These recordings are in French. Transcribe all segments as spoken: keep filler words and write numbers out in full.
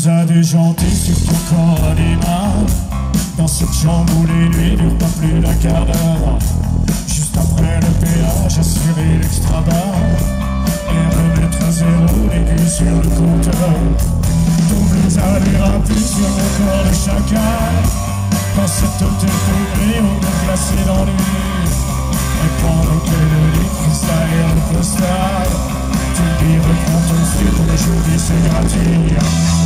blues a déjanté sur ton corps animal. Dans cette chambre où les nuits durent pas plus d'un quart d'heure. Juste après le péage, assurer l'extra bar et remettre à zéro l'aiguille sur le compteur. Ton blues a dérapé sur le corps de chacun. Dans cet hôtel de odeur glacée dans les nuits. Et pendant que le lit freestyle le postal, tu me dis reprends ton style pour aujourd'hui c'est gratuit.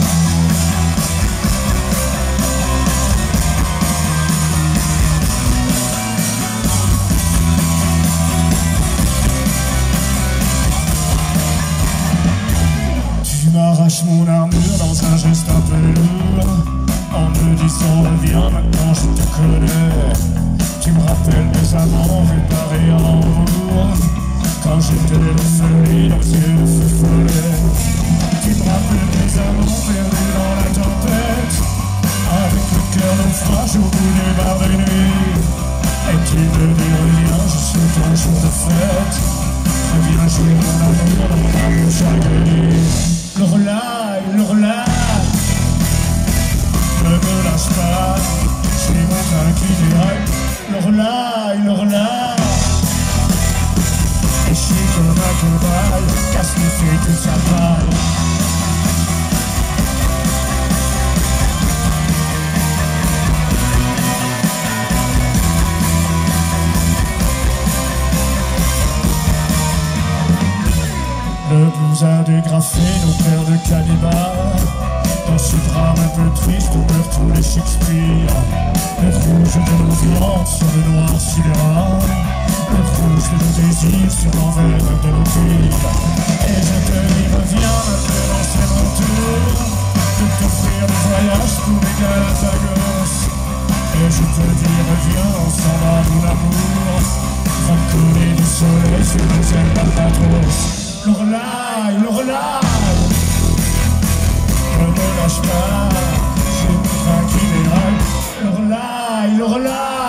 Tu m'arraches mon armure dans un geste un peu lourd. En me disant reviens maintenant je te connais. Tu me rappelles mes amants réparés en Hambourg. Quand j'étais l'orpheline aux yeux de feu follet. Tu me rappelles mes amants perdus dans la tempête. Avec le cœur naufrage au bout des barres de nuit. Et tu me dis reviens, je suis ton jour de fête. Reviens jouer mon amour dans ma bouche agréée. Lorelai, Lorelai, ne me lâche pas, j'ai mon pain qui déraille. Lorelai, Lorelai, et je suis comme un cobaye, casse les fées toute sa paille. Le blues a dégrafé nos pères de cannibales. Dans ce drame un peu triste où meurent tous les Shakespeare. Le rouge de nos viandes sur le noir sidéral. Le rouge de nos désirs sur l'envers de nos cuivres. Et je te dis reviens maintenant c'est mon tour de t'offrir le voyage pour les Galapagos. Et je te dis reviens on s'en va mon amour. Va couler du soleil sur nos ailes d'albatros. Lorelai, Lorelai, ne me lâche pas, j'ai mon train qui déraille. Lorelai, Lorelai.